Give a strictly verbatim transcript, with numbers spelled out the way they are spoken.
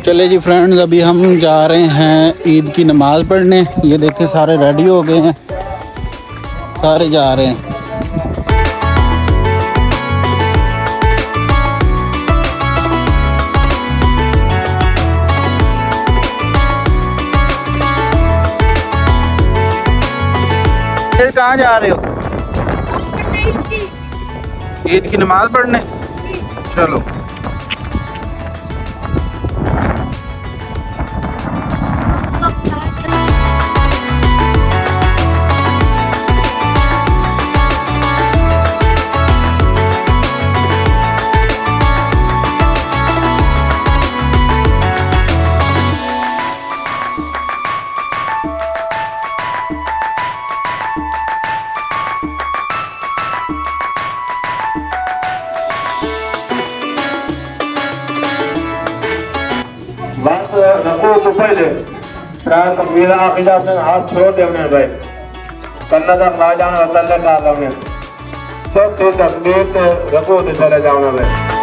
चले जी फ्रेंड्स, अभी हम जा रहे हैं ईद की नमाज़ पढ़ने। ये देखें सारे रेडी हो गए हैं, सारे जा रहे हैं। कहाँ जा रहे हो? ईद की नमाज़ पढ़ने। चलो बस रखो तो पहले प्राण तकबीरा आखिदा से हाथ छोड़ दे हमने भाई करना था खा जाना अल्लाह का हमने सब से तकबीर रखो तो चले जाओ ना भाई।